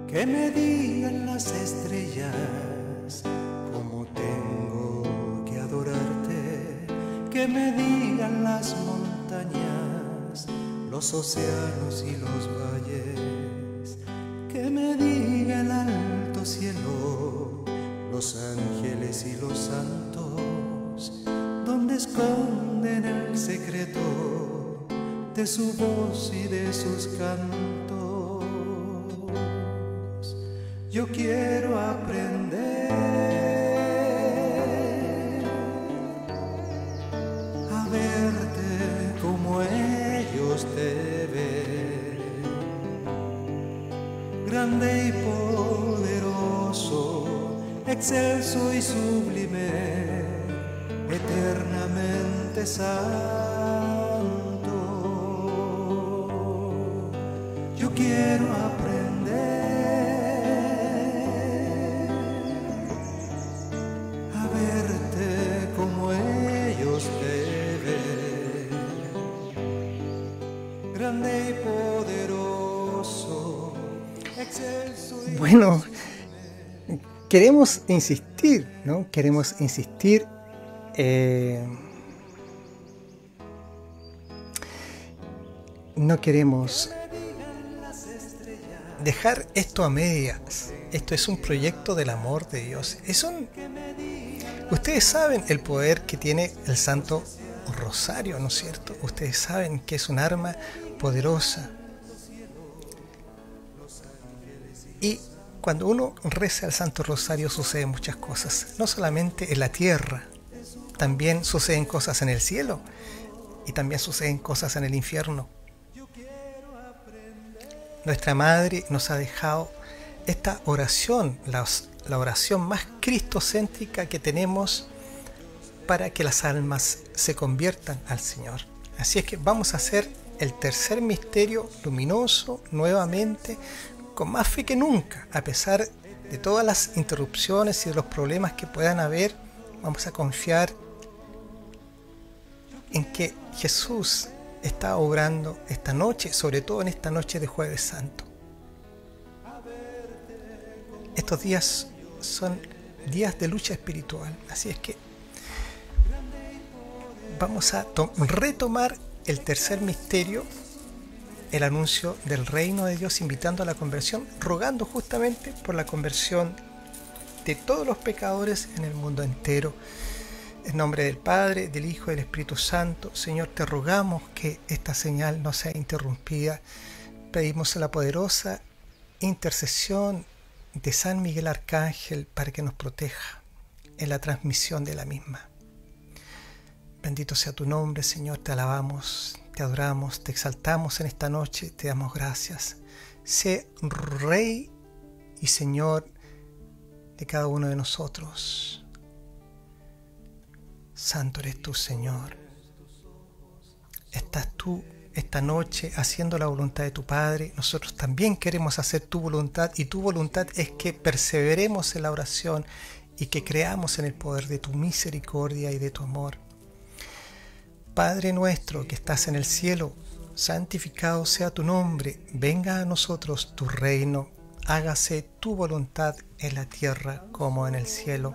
que me digan las estrellas cómo tengo que adorarte, que me digan las montañas, los océanos y los valles, que me diga el alto cielo, los ángeles y los santos, donde esconden el secreto de su voz y de sus cantos. Yo quiero aprender a verte como ellos te ven, grande y poderoso, excelso y sublime, eternamente santo. Yo quiero aprender a verte como ellos te ven, grande y poderoso, excelso y Bueno, queremos insistir, ¿no? Queremos insistir. No queremos dejar esto a medias. Esto es un proyecto del amor de Dios. Ustedes saben el poder que tiene el Santo Rosario, ¿no es cierto? Ustedes saben que es un arma poderosa. Y cuando uno reza el Santo Rosario suceden muchas cosas. No solamente en la tierra, también suceden cosas en el cielo y también suceden cosas en el infierno. Nuestra Madre nos ha dejado esta oración, la oración más cristocéntrica que tenemos para que las almas se conviertan al Señor. Así es que vamos a hacer el tercer misterio luminoso nuevamente, con más fe que nunca, a pesar de todas las interrupciones y de los problemas que puedan haber. Vamos a confiar en que Jesús está obrando esta noche, sobre todo en esta noche de Jueves Santo. Estos días son días de lucha espiritual, así es que vamos a retomar el tercer misterio, el anuncio del reino de Dios, invitando a la conversión, rogando justamente por la conversión de todos los pecadores en el mundo entero. En nombre del Padre, del Hijo y del Espíritu Santo, Señor, te rogamos que esta señal no sea interrumpida. Pedimos la poderosa intercesión de San Miguel Arcángel para que nos proteja en la transmisión de la misma. Bendito sea tu nombre, Señor, te alabamos, te adoramos, te exaltamos en esta noche, te damos gracias. Sé Rey y Señor de cada uno de nosotros. Santo eres tú, Señor. Estás tú esta noche haciendo la voluntad de tu Padre. Nosotros también queremos hacer tu voluntad, y tu voluntad es que perseveremos en la oración y que creamos en el poder de tu misericordia y de tu amor. Padre nuestro que estás en el cielo, santificado sea tu nombre. Venga a nosotros tu reino. Hágase tu voluntad en la tierra como en el cielo.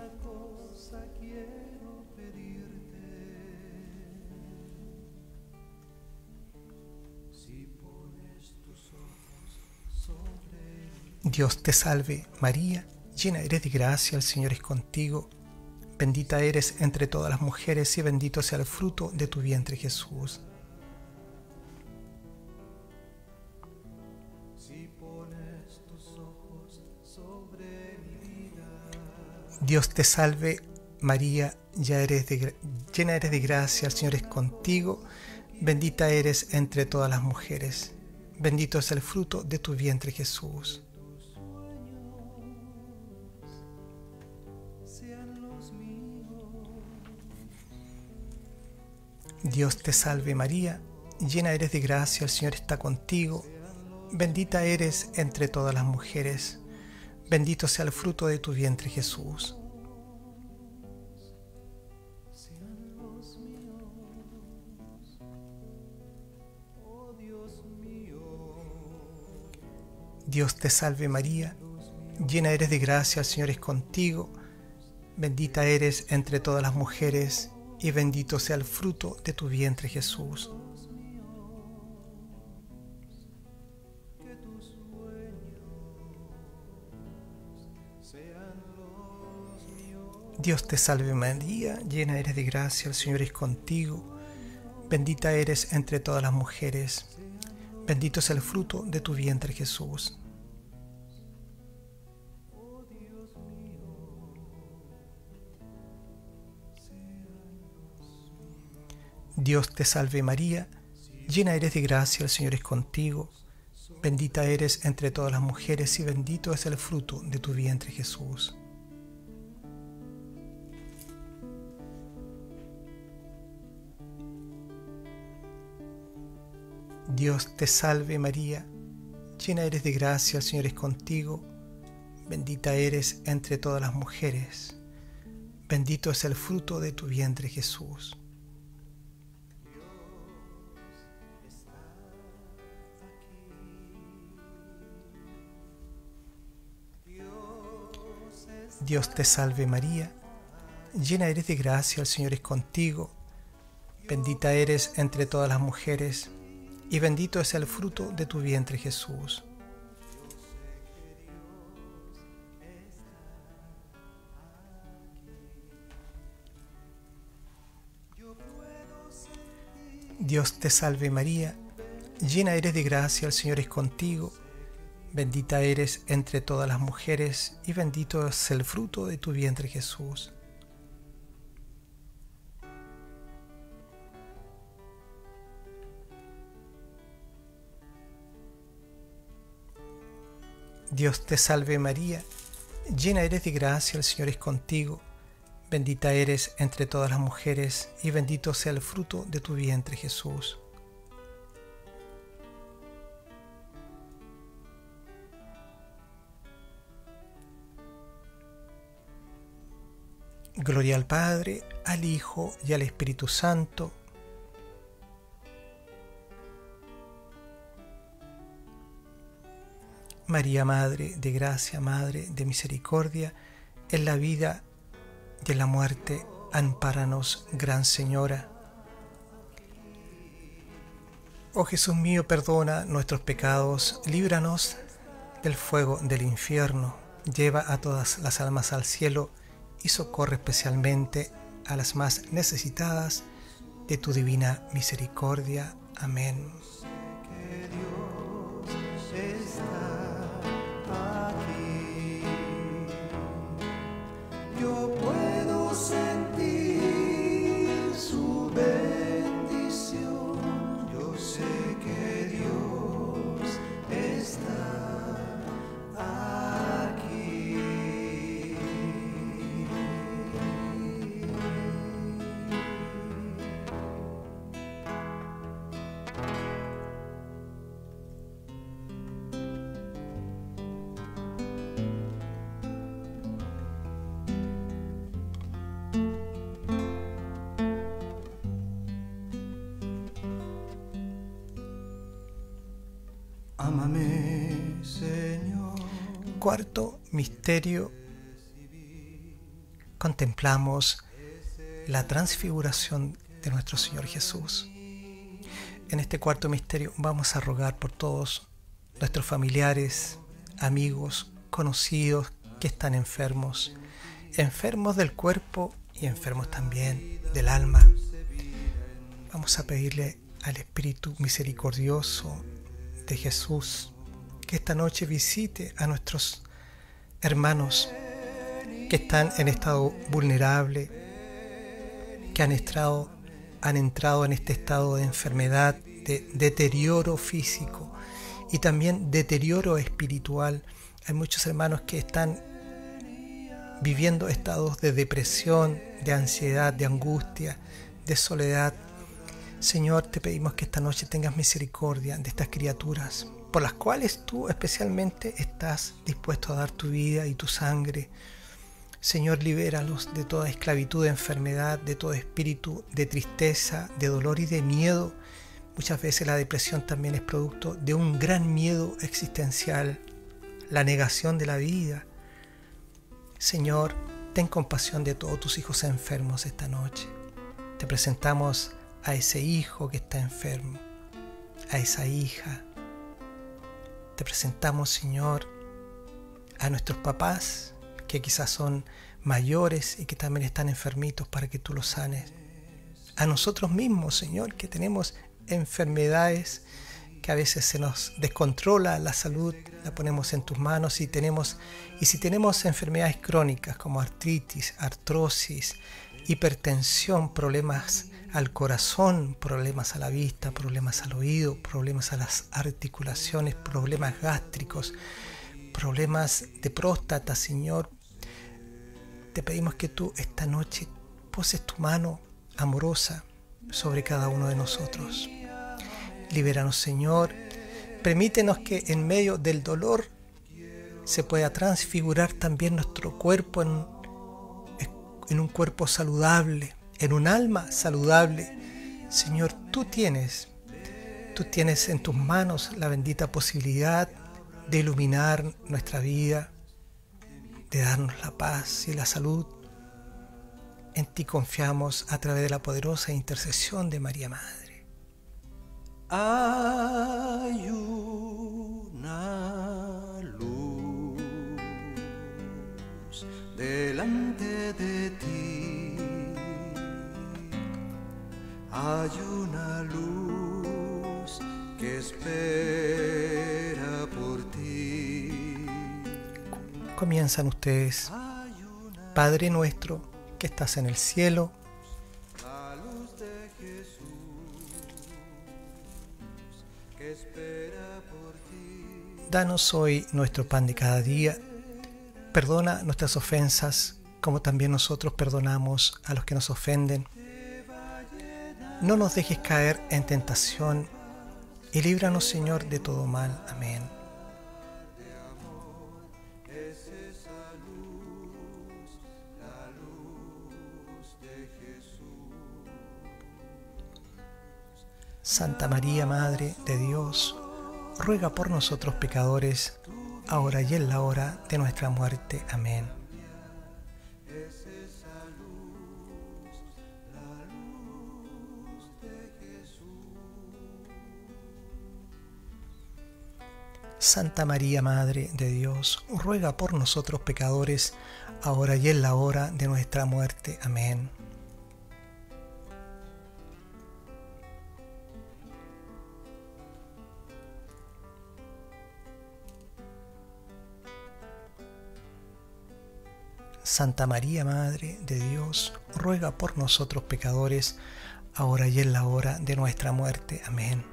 Dios te salve, María, llena eres de gracia, el Señor es contigo. Bendita eres entre todas las mujeres y bendito sea el fruto de tu vientre, Jesús. Dios te salve, María, llena eres de gracia, el Señor es contigo. Bendita eres entre todas las mujeres. Bendito es el fruto de tu vientre, Jesús. Dios te salve María, llena eres de gracia, el Señor está contigo. Bendita eres entre todas las mujeres. Bendito sea el fruto de tu vientre, Jesús. Dios te salve María, Llena eres de gracia, el Señor es contigo. Bendita eres entre todas las mujeres, y bendito sea el fruto de tu vientre, Jesús. Dios te salve María, llena eres de gracia, el Señor es contigo. Bendita eres entre todas las mujeres, bendito es el fruto de tu vientre, Jesús. Dios te salve María, llena eres de gracia, el Señor es contigo. Bendita eres entre todas las mujeres, y bendito es el fruto de tu vientre, Jesús. Dios te salve María, llena eres de gracia, el Señor es contigo. Bendita eres entre todas las mujeres, bendito es el fruto de tu vientre, Jesús. Dios te salve María, llena eres de gracia, el Señor es contigo. Bendita eres entre todas las mujeres, y bendito es el fruto de tu vientre, Jesús. Dios te salve María, llena eres de gracia, el Señor es contigo. Bendita eres entre todas las mujeres, y bendito es el fruto de tu vientre, Jesús. Dios te salve María, llena eres de gracia, el Señor es contigo. Bendita eres entre todas las mujeres, y bendito sea el fruto de tu vientre, Jesús. Gloria al Padre, al Hijo y al Espíritu Santo. María, Madre de gracia, Madre de misericordia, en la vida y en la muerte, ampáranos, Gran Señora. Oh Jesús mío, perdona nuestros pecados, líbranos del fuego del infierno, lleva a todas las almas al cielo y socorre especialmente a las más necesitadas de tu divina misericordia. Amén. Yo puedo sentir su bendición. Yo sé que Dios está aquí. Ámame, Señor. Cuarto misterio, contemplamos la transfiguración de nuestro Señor Jesús. En este cuarto misterio vamos a rogar por todos nuestros familiares, amigos, conocidos que están enfermos, enfermos del cuerpo y enfermos también del alma. Vamos a pedirle al Espíritu misericordioso de Jesús que esta noche visite a nuestros hermanos que están en estado vulnerable, que han entrado en este estado de enfermedad, de deterioro físico y también deterioro espiritual. Hay muchos hermanos que están viviendo estados de depresión, de ansiedad, de angustia, de soledad. Señor, te pedimos que esta noche tengas misericordia de estas criaturas, por las cuales tú especialmente estás dispuesto a dar tu vida y tu sangre. Señor, libéralos de toda esclavitud de enfermedad, de todo espíritu de tristeza, de dolor y de miedo. Muchas veces la depresión también es producto de un gran miedo existencial, la negación de la vida, Señor, ten compasión de todos tus hijos enfermos esta noche. Te presentamos a ese hijo que está enfermo, a esa hija. Te presentamos, Señor, a nuestros papás que quizás son mayores y que también están enfermitos, para que tú los sanes. A nosotros mismos, Señor, que tenemos enfermedades que a veces se nos descontrola la salud, la ponemos en tus manos. Y si tenemos enfermedades crónicas como artritis, artrosis, hipertensión, problemas al corazón, problemas a la vista, problemas al oído, problemas a las articulaciones, problemas gástricos, problemas de próstata, Señor, te pedimos que tú esta noche poses tu mano amorosa sobre cada uno de nosotros. Libéranos, Señor. Permítenos que en medio del dolor se pueda transfigurar también nuestro cuerpo en un cuerpo saludable, en un alma saludable. Señor, tú tienes en tus manos la bendita posibilidad de iluminar nuestra vida, de darnos la paz y la salud. En ti confiamos a través de la poderosa intercesión de María Madre. Hay una luz delante de ti. Hay una luz que espera por ti. Comienzan ustedes. Padre nuestro que estás en el cielo, La luz de Jesús que espera por ti. danos hoy nuestro pan de cada día. Perdona nuestras ofensas, como también nosotros perdonamos a los que nos ofenden. No nos dejes caer en tentación, y líbranos, Señor, de todo mal. Amén. Santa María, Madre de Dios, ruega por nosotros pecadores, ahora y en la hora de nuestra muerte. Amén. Santa María, Madre de Dios, ruega por nosotros pecadores, ahora y en la hora de nuestra muerte. Amén. Santa María, Madre de Dios, ruega por nosotros pecadores, ahora y en la hora de nuestra muerte. Amén.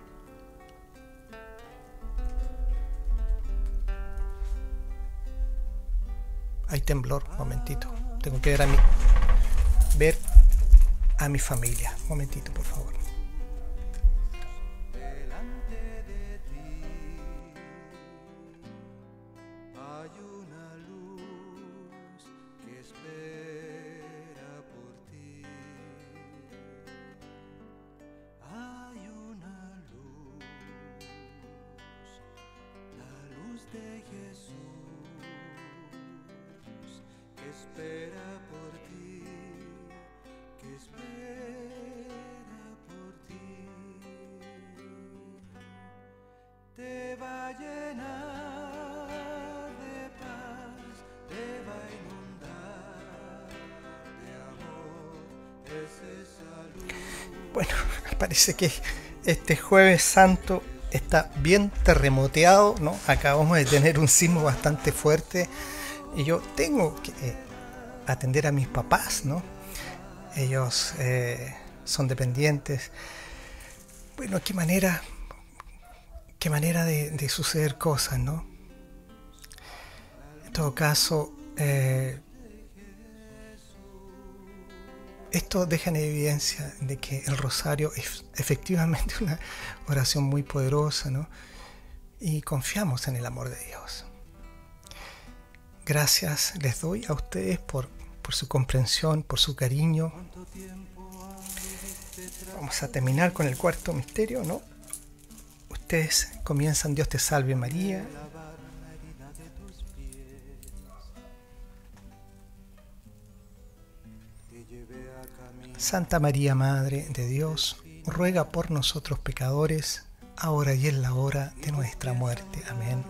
Hay temblor, un momentito. Tengo que ver a mi familia. Un momentito, por favor. Delante de ti hay una luz que espera por ti. Hay una luz, la luz de Jesús que espera por ti, que espera por ti. Te va a llenar de paz, te va a inundar de amor, es esa luz. Bueno, parece que este Jueves Santo está bien terremoteado, ¿no? Acabamos de tener un sismo bastante fuerte y yo tengo que atender a mis papás, ¿no? Ellos son dependientes. Bueno, qué manera de suceder cosas, ¿no? En todo caso, esto deja en evidencia de que el rosario es efectivamente una oración muy poderosa, ¿no? Y confiamos en el amor de Dios. Gracias les doy a ustedes por su comprensión, por su cariño. Vamos a terminar con el cuarto misterio, ¿no? Ustedes comienzan: Dios te salve María. Santa María, Madre de Dios, ruega por nosotros pecadores, ahora y en la hora de nuestra muerte. Amén.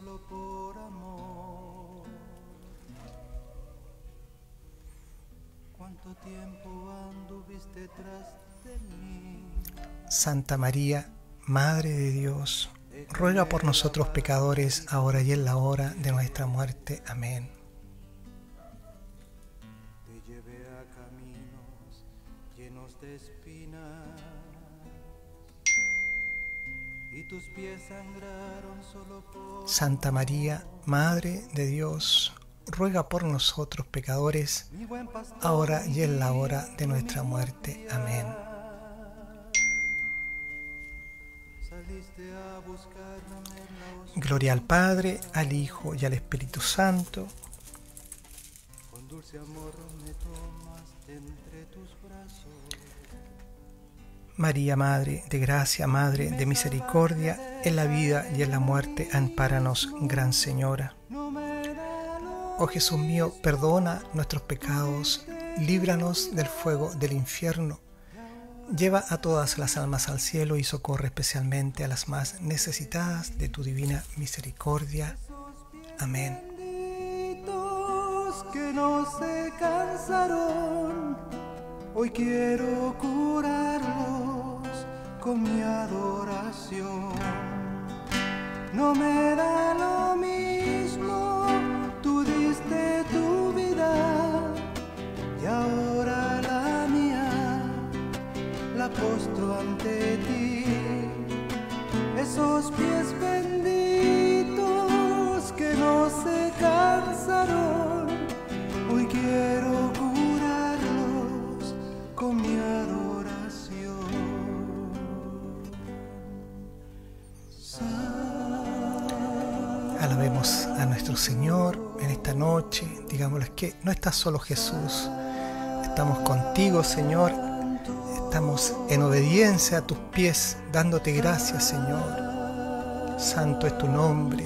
Santa María, Madre de Dios, ruega por nosotros pecadores, ahora y en la hora de nuestra muerte. Amén. Santa María, Madre de Dios, ruega por nosotros pecadores, ahora y en la hora de nuestra muerte. Amén. Gloria al Padre, al Hijo y al Espíritu Santo. María, Madre de Gracia, Madre de Misericordia, en la vida y en la muerte, ampáranos, Gran Señora. Oh Jesús mío, perdona nuestros pecados, líbranos del fuego del infierno, lleva a todas las almas al cielo y socorre especialmente a las más necesitadas de tu divina misericordia. Amén. Que no se cansaron, hoy quiero curarlos con mi adoración. No me da lo mismo, tú diste tu vida y ahora la mía la postro ante ti. Esos pies benditos que no se cansaron, hoy quiero curarlos con mi adoración. Alabemos a nuestro Señor en esta noche. Digámosles que no estás solo, Jesús. Estamos contigo, Señor. Estamos en obediencia a tus pies, dándote gracias, Señor. Santo es tu nombre.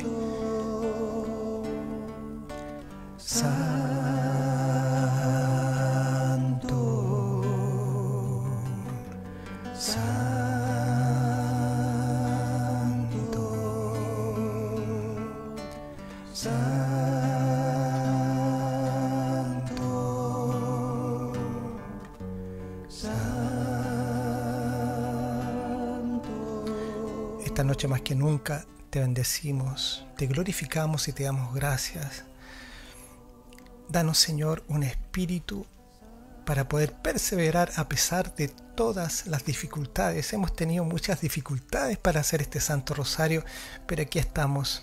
Esta noche más que nunca te bendecimos, te glorificamos y te damos gracias. Danos, Señor, un espíritu para poder perseverar a pesar de todas las dificultades. Hemos tenido muchas dificultades para hacer este Santo Rosario, pero aquí estamos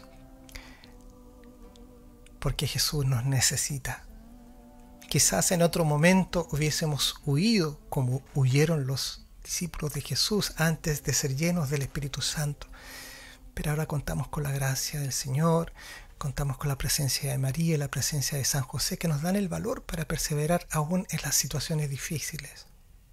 porque Jesús nos necesita. Quizás en otro momento hubiésemos huido como huyeron los discípulos de Jesús antes de ser llenos del Espíritu Santo, pero ahora contamos con la gracia del Señor, contamos con la presencia de María y la presencia de San José, que nos dan el valor para perseverar aún en las situaciones difíciles.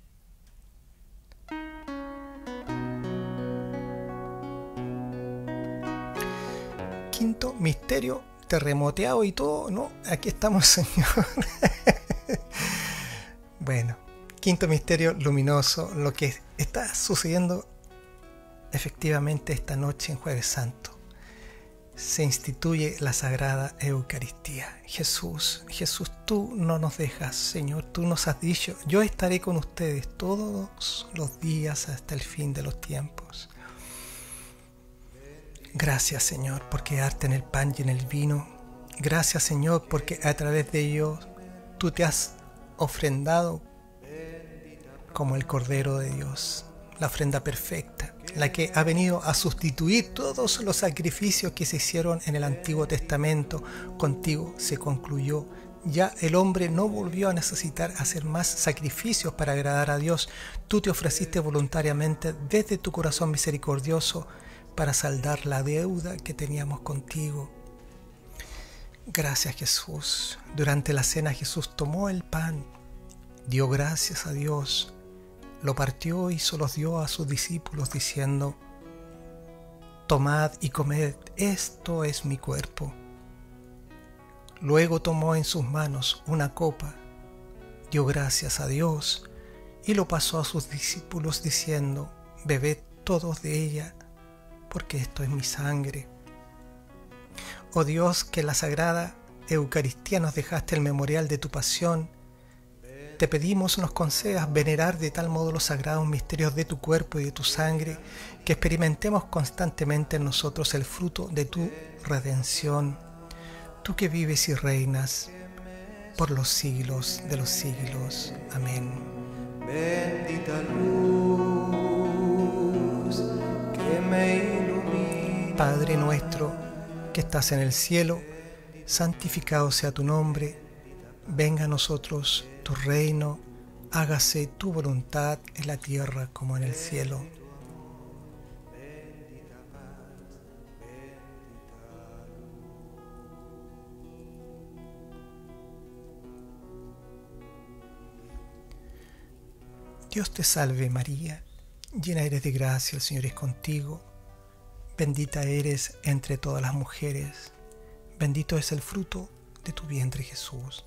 Quinto misterio, terremoteado y todo, ¿no? Aquí estamos, Señor. Bueno, quinto misterio luminoso, lo que está sucediendo efectivamente esta noche en Jueves Santo. Se instituye la Sagrada Eucaristía. Jesús, tú no nos dejas, Señor, tú nos has dicho, yo estaré con ustedes todos los días hasta el fin de los tiempos. Gracias, Señor, por quedarte en el pan y en el vino. Gracias, Señor, porque a través de ellos tú te has ofrendado como el Cordero de Dios, la ofrenda perfecta, la que ha venido a sustituir todos los sacrificios que se hicieron en el Antiguo Testamento. Contigo se concluyó. Ya el hombre no volvió a necesitar hacer más sacrificios para agradar a Dios. Tú te ofreciste voluntariamente desde tu corazón misericordioso para saldar la deuda que teníamos contigo. Gracias, Jesús. Durante la cena Jesús tomó el pan, dio gracias a Dios, lo partió y se los dio a sus discípulos diciendo: tomad y comed, esto es mi cuerpo. Luego tomó en sus manos una copa, dio gracias a Dios y lo pasó a sus discípulos diciendo: bebed todos de ella, porque esto es mi sangre. Oh Dios, que en la sagrada Eucaristía nos dejaste el memorial de tu pasión, te pedimos nos concedas venerar de tal modo los sagrados misterios de tu cuerpo y de tu sangre, que experimentemos constantemente en nosotros el fruto de tu redención. Tú que vives y reinas por los siglos de los siglos. Amén. Bendita luz que me ilumina. Padre nuestro que estás en el cielo, santificado sea tu nombre. Venga a nosotros tu reino, hágase tu voluntad en la tierra como en el cielo. Dios te salve María, llena eres de gracia, el Señor es contigo. Bendita eres entre todas las mujeres, bendito es el fruto de tu vientre Jesús.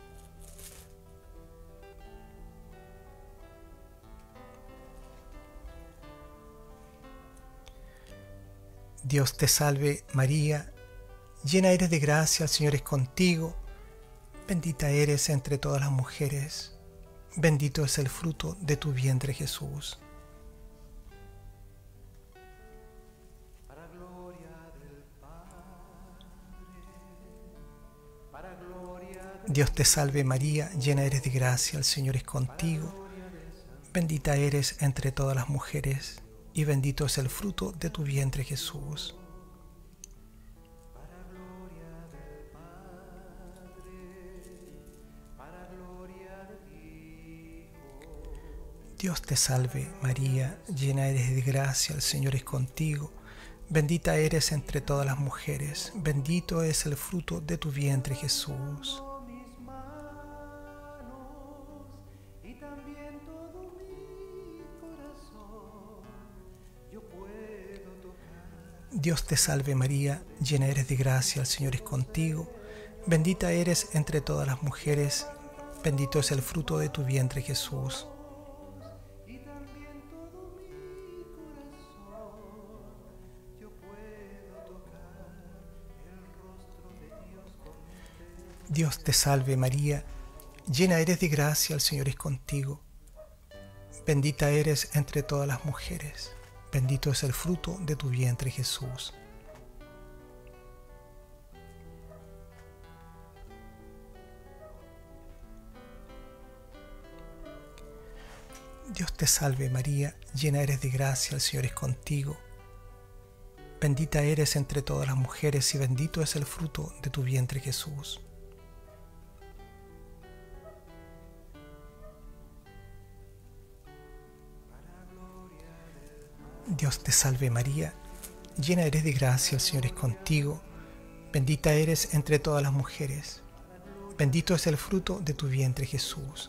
Dios te salve María, llena eres de gracia, el Señor es contigo. Bendita eres entre todas las mujeres, bendito es el fruto de tu vientre Jesús. Dios te salve María, llena eres de gracia, el Señor es contigo. Bendita eres entre todas las mujeres, y bendito es el fruto de tu vientre Jesús. Dios te salve María, llena eres de gracia, el Señor es contigo. Bendita eres entre todas las mujeres, bendito es el fruto de tu vientre Jesús. Dios te salve María, llena eres de gracia, el Señor es contigo. Bendita eres entre todas las mujeres, bendito es el fruto de tu vientre Jesús. Dios te salve María, llena eres de gracia, el Señor es contigo. Bendita eres entre todas las mujeres, bendito es el fruto de tu vientre Jesús. Dios te salve María, llena eres de gracia, el Señor es contigo. Bendita eres entre todas las mujeres y bendito es el fruto de tu vientre Jesús. Dios te salve María, llena eres de gracia, el Señor es contigo. Bendita eres entre todas las mujeres, bendito es el fruto de tu vientre Jesús.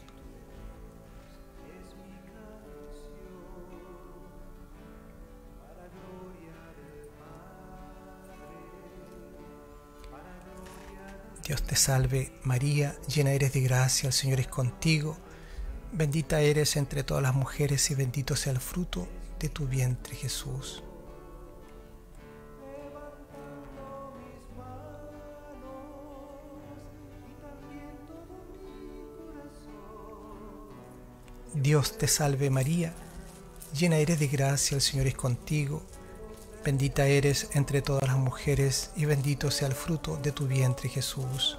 Dios te salve María, llena eres de gracia, el Señor es contigo. Bendita eres entre todas las mujeres y bendito sea el fruto de tu vientre Jesús. Dios te salve María, llena eres de gracia, el Señor es contigo. Bendita eres entre todas las mujeres y bendito sea el fruto de tu vientre Jesús.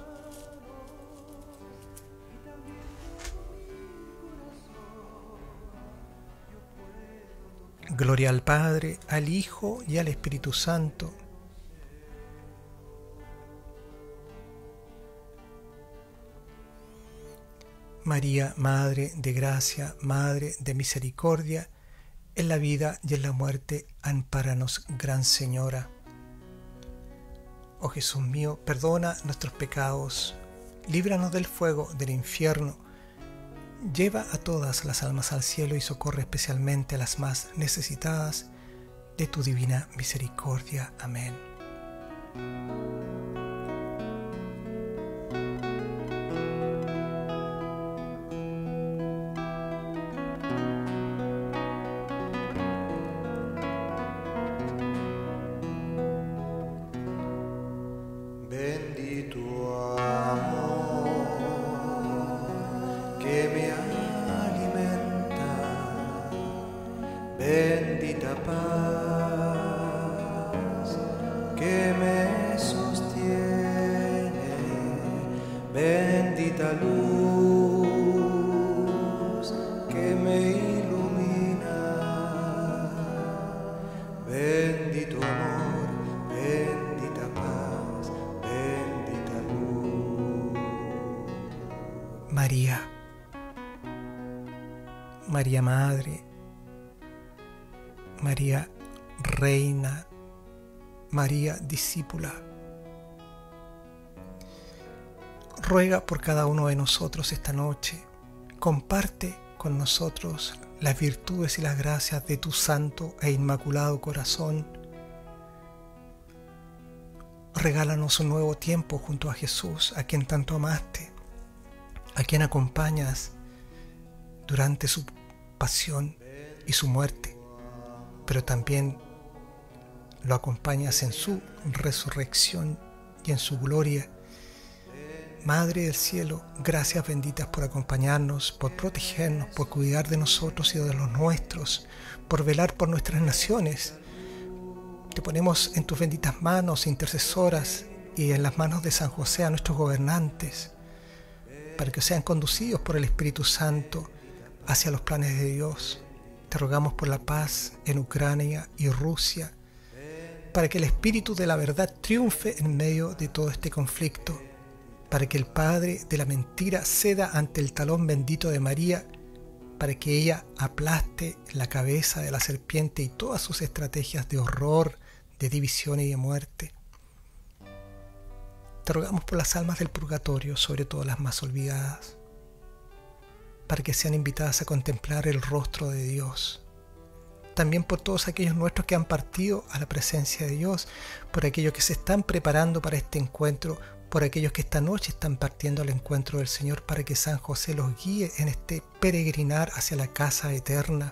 Gloria al Padre, al Hijo y al Espíritu Santo. María, Madre de Gracia, Madre de Misericordia, en la vida y en la muerte, ampáranos, Gran Señora. Oh Jesús mío, perdona nuestros pecados, líbranos del fuego del infierno, lleva a todas las almas al cielo y socorre especialmente a las más necesitadas de tu divina misericordia. Amén. bendita paz que me sostiene, bendita luz que me ilumina, bendito amor, bendita paz, bendita luz. María, María Madre, María Reina, María Discípula, ruega por cada uno de nosotros esta noche. Comparte con nosotros las virtudes y las gracias de tu santo e inmaculado corazón. Regálanos un nuevo tiempo junto a Jesús, a quien tanto amaste, a quien acompañas durante su pasión y su muerte, pero también lo acompañas en su resurrección y en su gloria. Madre del cielo, gracias benditas por acompañarnos, por protegernos, por cuidar de nosotros y de los nuestros, por velar por nuestras naciones. Te ponemos en tus benditas manos intercesoras y en las manos de San José a nuestros gobernantes, para que sean conducidos por el Espíritu Santo hacia los planes de Dios. Te rogamos por la paz en Ucrania y Rusia, para que el Espíritu de la verdad triunfe en medio de todo este conflicto, para que el padre de la mentira ceda ante el talón bendito de María, para que ella aplaste la cabeza de la serpiente y todas sus estrategias de horror, de división y de muerte. Te rogamos por las almas del purgatorio, sobre todo las más olvidadas, para que sean invitadas a contemplar el rostro de Dios. También por todos aquellos nuestros que han partido a la presencia de Dios, por aquellos que se están preparando para este encuentro, por aquellos que esta noche están partiendo al encuentro del Señor, para que San José los guíe en este peregrinar hacia la casa eterna.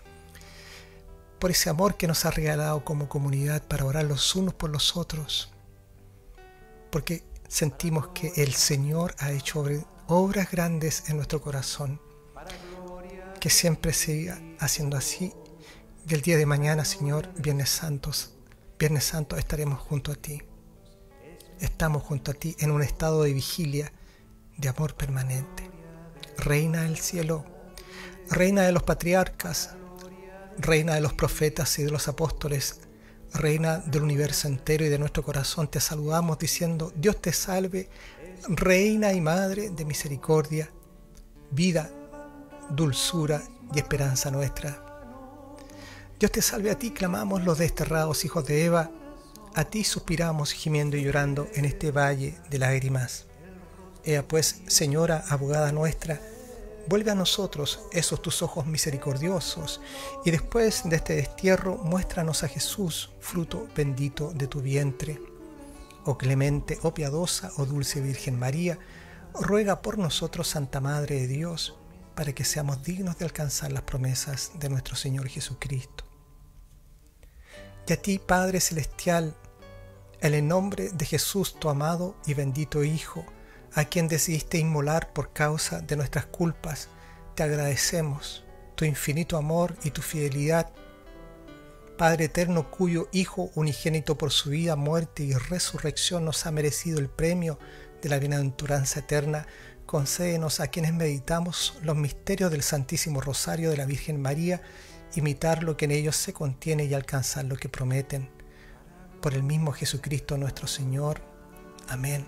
Por ese amor que nos ha regalado como comunidad para orar los unos por los otros, porque sentimos que el Señor ha hecho obras grandes en nuestro corazón. Que siempre siga haciendo así. Y el día de mañana, Señor, Viernes Santo, estaremos junto a ti. Estamos junto a ti en un estado de vigilia, de amor permanente. Reina del cielo, Reina de los patriarcas, Reina de los profetas y de los apóstoles, Reina del universo entero y de nuestro corazón, te saludamos diciendo: Dios te salve, Reina y Madre de misericordia, vida, dulzura y esperanza nuestra. Dios te salve, a ti clamamos los desterrados hijos de Eva, a ti suspiramos gimiendo y llorando en este valle de lágrimas. Ea pues, Señora, abogada nuestra, vuelve a nosotros esos tus ojos misericordiosos, y después de este destierro muéstranos a Jesús, fruto bendito de tu vientre. Oh clemente, oh piadosa, oh dulce Virgen María, ruega por nosotros, Santa Madre de Dios, para que seamos dignos de alcanzar las promesas de nuestro Señor Jesucristo. Y a ti, Padre Celestial, en el nombre de Jesús, tu amado y bendito Hijo, a quien decidiste inmolar por causa de nuestras culpas, te agradecemos tu infinito amor y tu fidelidad. Padre eterno, cuyo Hijo unigénito por su vida, muerte y resurrección nos ha merecido el premio de la bienaventuranza eterna, concédenos a quienes meditamos los misterios del Santísimo Rosario de la Virgen María, imitar lo que en ellos se contiene y alcanzar lo que prometen. Por el mismo Jesucristo nuestro Señor. Amén.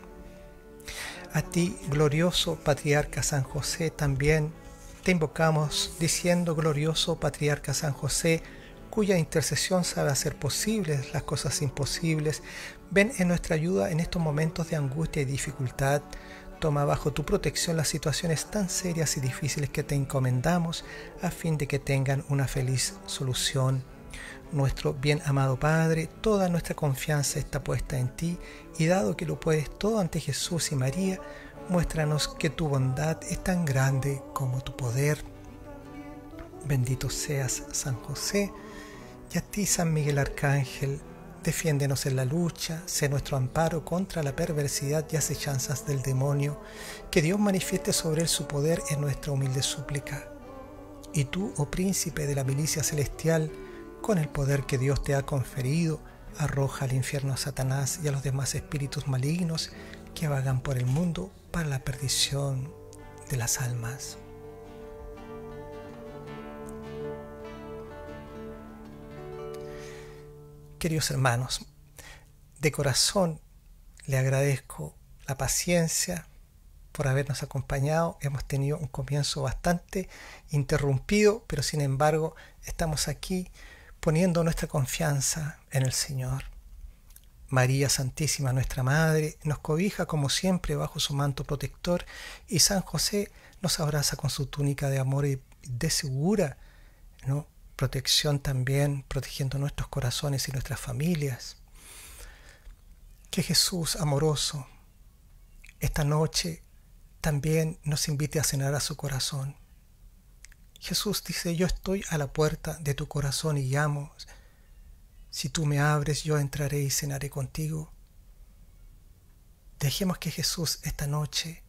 A ti, glorioso Patriarca San José, también te invocamos, diciendo: glorioso Patriarca San José, cuya intercesión sabe hacer posibles las cosas imposibles, ven en nuestra ayuda en estos momentos de angustia y dificultad. Toma bajo tu protección las situaciones tan serias y difíciles que te encomendamos, a fin de que tengan una feliz solución. Nuestro bien amado Padre, toda nuestra confianza está puesta en ti, y dado que lo puedes todo ante Jesús y María, muéstranos que tu bondad es tan grande como tu poder. Bendito seas, San José, y a ti, San Miguel Arcángel, defiéndenos en la lucha, sé nuestro amparo contra la perversidad y acechanzas del demonio, que Dios manifieste sobre él su poder en nuestra humilde súplica. Y tú, oh príncipe de la milicia celestial, con el poder que Dios te ha conferido, arroja al infierno a Satanás y a los demás espíritus malignos que vagan por el mundo para la perdición de las almas. Queridos hermanos, de corazón le agradezco la paciencia por habernos acompañado. Hemos tenido un comienzo bastante interrumpido, pero sin embargo estamos aquí poniendo nuestra confianza en el Señor. María Santísima, nuestra Madre, nos cobija como siempre bajo su manto protector, y San José nos abraza con su túnica de amor y de segura, ¿no?, protección también, protegiendo nuestros corazones y nuestras familias. Que Jesús amoroso esta noche también nos invite a cenar a su corazón. Jesús dice: yo estoy a la puerta de tu corazón y llamo. Si tú me abres, yo entraré y cenaré contigo. Dejemos que Jesús esta noche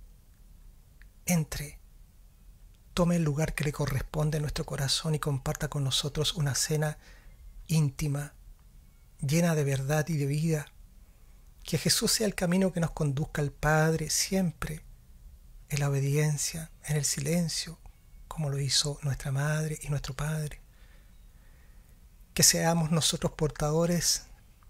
entre, tome el lugar que le corresponde a nuestro corazón y comparta con nosotros una cena íntima, llena de verdad y de vida. Que Jesús sea el camino que nos conduzca al Padre siempre, en la obediencia, en el silencio, como lo hizo nuestra Madre y nuestro Padre. Que seamos nosotros portadores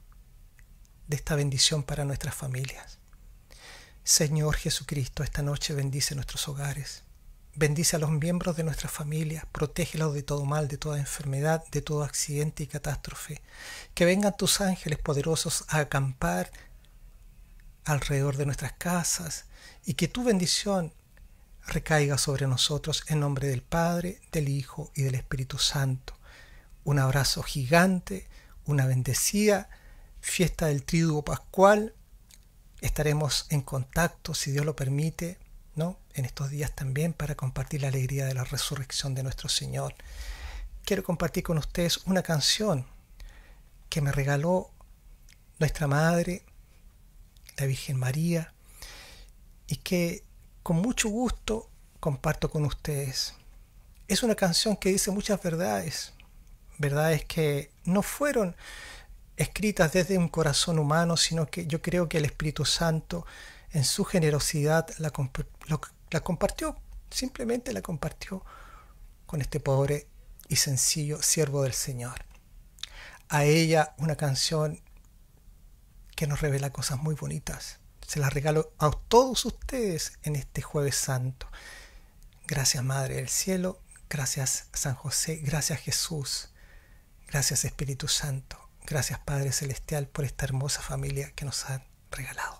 de esta bendición para nuestras familias. Señor Jesucristo, esta noche bendice nuestros hogares. Bendice a los miembros de nuestra familia, protégelos de todo mal, de toda enfermedad, de todo accidente y catástrofe. Que vengan tus ángeles poderosos a acampar alrededor de nuestras casas y que tu bendición recaiga sobre nosotros en nombre del Padre, del Hijo y del Espíritu Santo. Un abrazo gigante, una bendecida fiesta del Triduo Pascual. Estaremos en contacto, si Dios lo permite, ¿no?, en estos días también, para compartir la alegría de la resurrección de nuestro Señor. Quiero compartir con ustedes una canción que me regaló nuestra Madre, la Virgen María, y que con mucho gusto comparto con ustedes. Es una canción que dice muchas verdades, verdades que no fueron escritas desde un corazón humano, sino que yo creo que el Espíritu Santo en su generosidad la compartió, simplemente la compartió con este pobre y sencillo siervo del Señor. A ella una canción que nos revela cosas muy bonitas. Se las regalo a todos ustedes en este Jueves Santo. Gracias, Madre del Cielo, gracias San José, gracias Jesús, gracias Espíritu Santo, gracias Padre Celestial por esta hermosa familia que nos han regalado.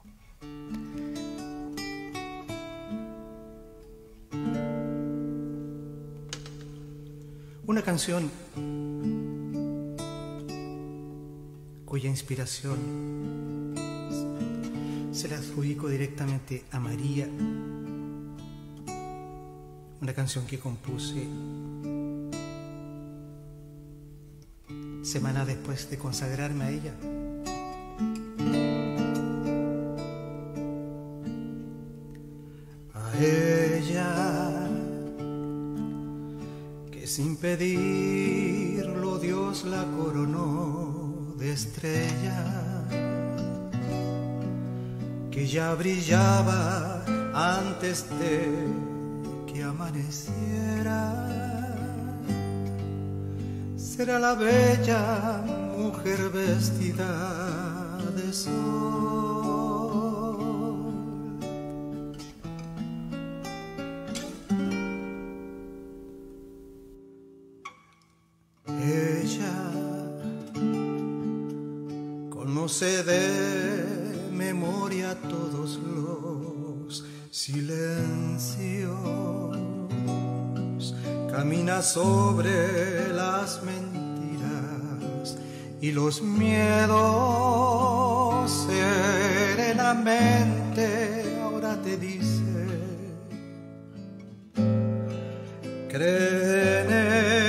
Una canción cuya inspiración se la adjudico directamente a María. Una canción que compuse semanas después de consagrarme a ella. A ella, que sin pedirlo Dios la coronó de estrella, que ya brillaba antes de que amaneciera. Será la bella mujer vestida de sol. Ella conoce de memoria todos los silencios, camina sobre las mentiras y los miedos. Serenamente ahora te dice: cree en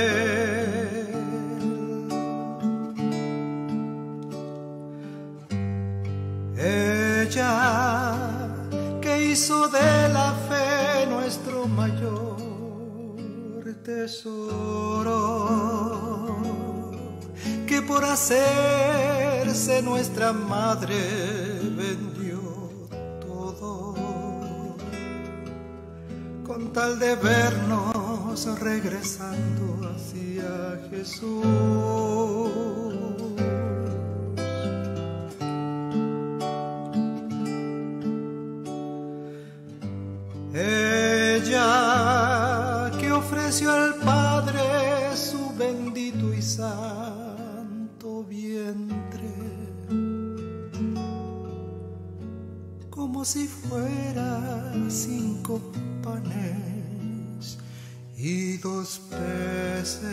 él. Ella, que hizo de la fe nuestro mayor tesoro, por hacerse nuestra madre vendió todo con tal de vernos regresando hacia Jesús. Ella que ofreció al Padre su bendito y santo vientre, como si fuera 5 panes y 2 peces,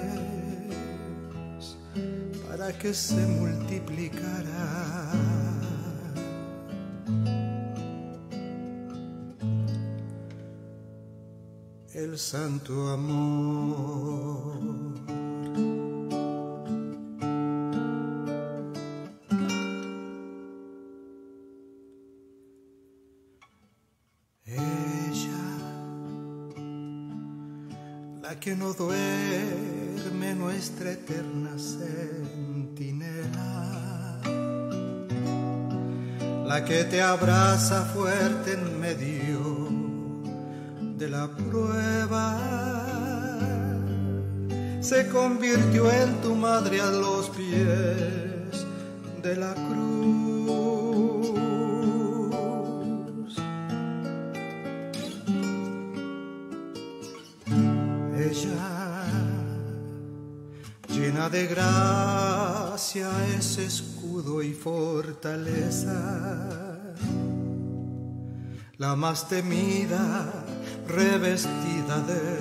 para que se multiplicara el santo amor. Ella, la que no duerme, nuestra eterna centinela, la que te abraza fuerte en medio de la prueba, se convirtió en tu madre a los pies de la cruz. Ella, llena de gracia, es escudo y fortaleza, la más temida, revestida de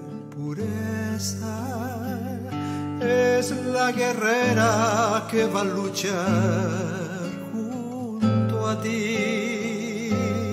pureza, es la guerrera que va a luchar junto a ti.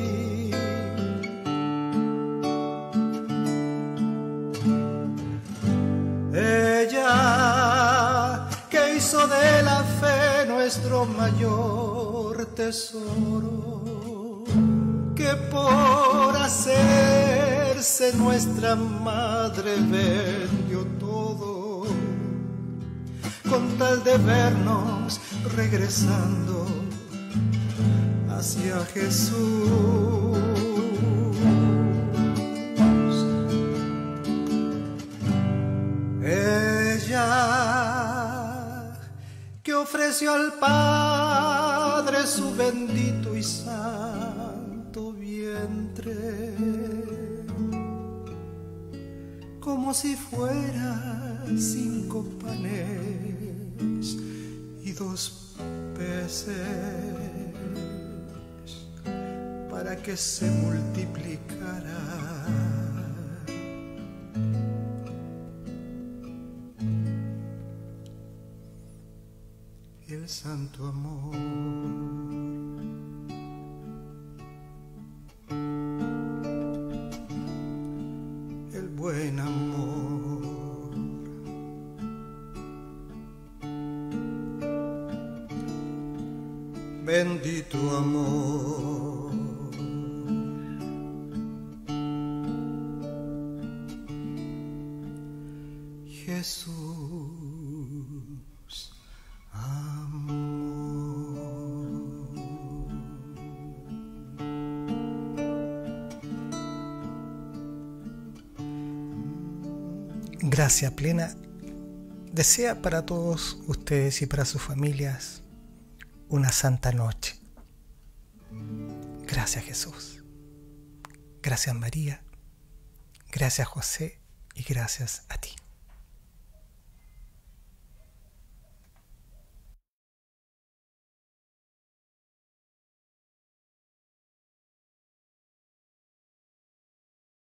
Ella que hizo de la fe nuestro mayor tesoro, que por hacerse nuestra madre vendió todo con tal de vernos regresando hacia Jesús. Ella que ofreció al Padre su bendito y santo vientre, como si fuera 5 panes y 2 peces, para que se multiplicara el santo amor. El buen amor. Bendito amor. Jesús. Gracia plena desea para todos ustedes y para sus familias una santa noche. Gracias Jesús, gracias María, gracias José y gracias a ti.